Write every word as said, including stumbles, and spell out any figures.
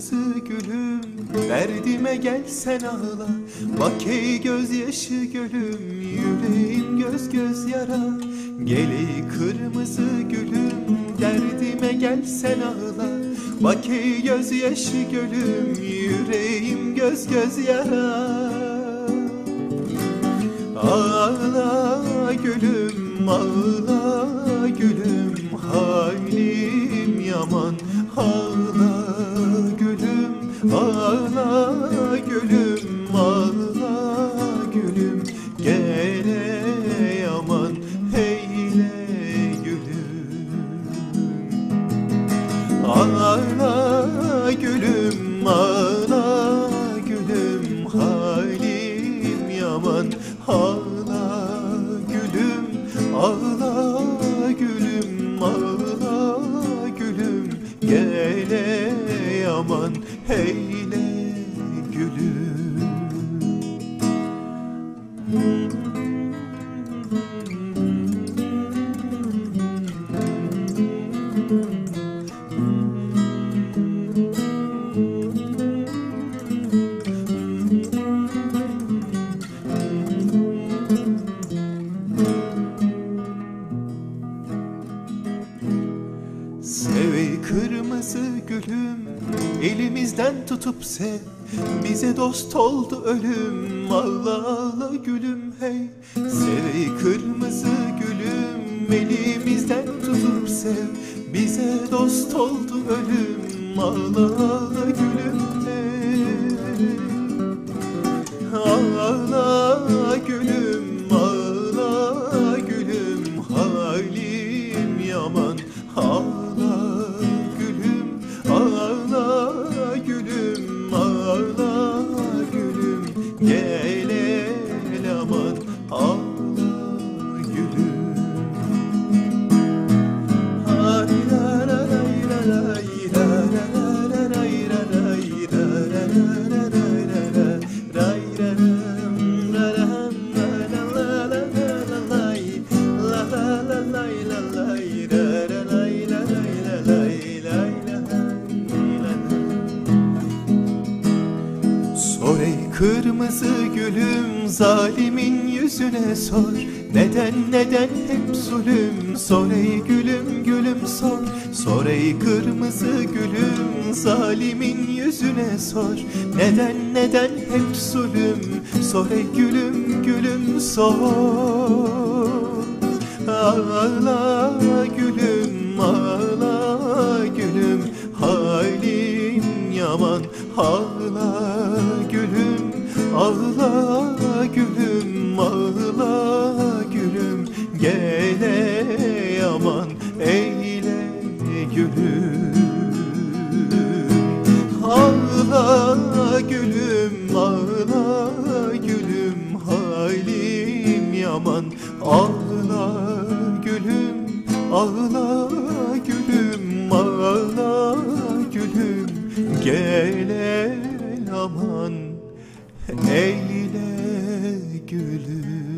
kırmızı gülüm, derdime gelsen ağla. Bak ey gözyaşı gölüm, yüreğim göz göz yara. Gel ey kırmızı gülüm, derdime gelsen ağla. Bak ey gözyaşı gölüm, yüreğim göz göz yara. Ağla gülüm, ağla gülüm, halim yaman. Ağla gülüm, ağla gülüm, ağla gülüm, gele yaman eyle gülüm. Ağla gülüm, ağla gülüm, halim yaman. Ağla gülüm, ağla gülüm, ağla gülüm, gele yaman eyle gülüm. Sev ey kırmızı gülüm, elimizden tutup sev. Bize dost oldu ölüm, ağla ağla gülüm hey. Sev ey kırmızı gülüm, elimizden tutup sev. Bize dost oldu ölüm, ağla ağla gülüm hey. Ağla gülüm, ağla gülüm, halim yaman. Ağla gülüm, ağla gülüm, ağla gülüm, gele yaman. Ağla gülüm. Ay la la la la la la la la Sor ey kırmızı gülüm, zalimin yüzüne sor. Neden neden hep zulüm? Sor ey gülüm gülüm sor. Sor ey kırmızı gülüm, zalimin yüzüne sor. Neden neden hep zulüm? Sor ey gülüm gülüm sor. Ağla gülüm, ağla gülüm, halim yaman. Ağla gülüm, ağla gülüm, ağla gülüm, gele yaman eyle gülüm. Ağla gülüm, ağla gülüm, halim yaman. Ağla gülüm, ağla gülüm, ağla gülüm, gele aman eyle gülüm.